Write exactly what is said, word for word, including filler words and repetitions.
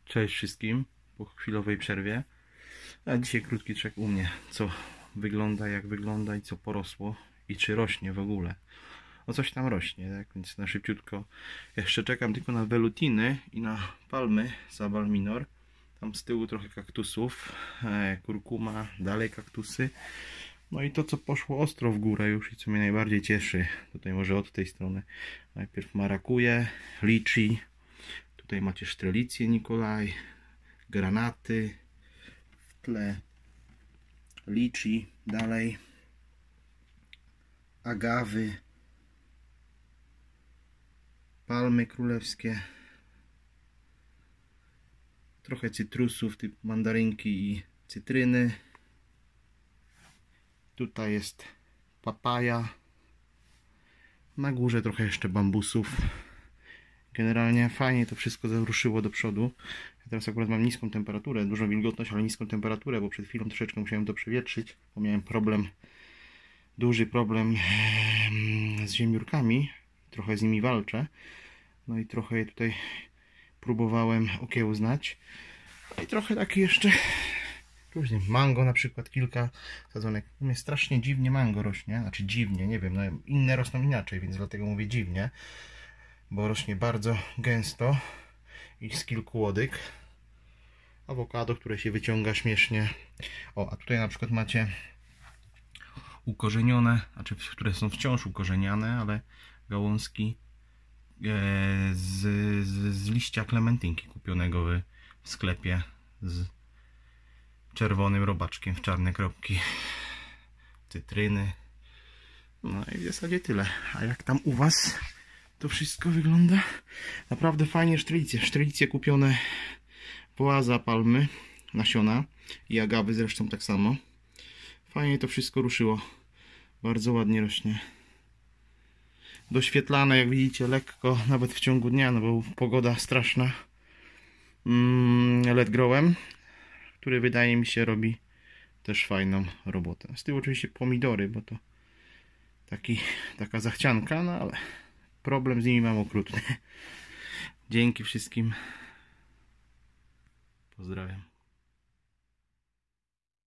Cześć wszystkim po chwilowej przerwie. A dzisiaj krótki check u mnie, co wygląda, jak wygląda i co porosło i czy rośnie w ogóle. O, coś tam rośnie, tak? Więc na szybciutko. Jeszcze czekam tylko na velutiny i na palmy Sabal minor. Tam z tyłu trochę kaktusów, e, kurkuma, dalej kaktusy. No i to, co poszło ostro w górę już i co mnie najbardziej cieszy. Tutaj może od tej strony. Najpierw marakuje, liczy. Tutaj macie sztrelicję Nikolaj, granaty, w tle liczy, dalej agawy, palmy królewskie, trochę cytrusów typu mandarynki i cytryny. Tutaj jest papaja, na górze trochę jeszcze bambusów. Generalnie fajnie to wszystko zaruszyło do przodu. Ja teraz akurat mam niską temperaturę, dużą wilgotność, ale niską temperaturę, bo przed chwilą troszeczkę musiałem to przewietrzyć, bo miałem problem, duży problem z ziemniórkami. Trochę z nimi walczę. No i trochę je tutaj próbowałem okiełznać. No i trochę takie jeszcze różnie. Mango na przykład, kilka sadzonek. U mnie strasznie dziwnie mango rośnie, znaczy dziwnie, nie wiem, no inne rosną inaczej, więc dlatego mówię dziwnie. Bo rośnie bardzo gęsto i z kilku łodyg. Awokado, które się wyciąga śmiesznie. O, a tutaj na przykład macie ukorzenione, znaczy które są wciąż ukorzeniane, ale gałązki e, z, z, z liścia klementynki kupionego w, w sklepie z czerwonym robaczkiem w czarne kropki. Cytryny. No i w zasadzie tyle. A jak tam u was to wszystko wygląda? Naprawdę fajnie. Sztrelicje. Sztrelicje kupione w Oaza palmy, nasiona i agawy zresztą tak samo. Fajnie to wszystko ruszyło. Bardzo ładnie rośnie. Doświetlane, jak widzicie, lekko, nawet w ciągu dnia, no bo pogoda straszna. Mm, L E D growem, który wydaje mi się robi też fajną robotę. Z tyłu oczywiście pomidory, bo to taki, taka zachcianka, no ale problem z nimi mam okrutny. Dzięki wszystkim. Pozdrawiam.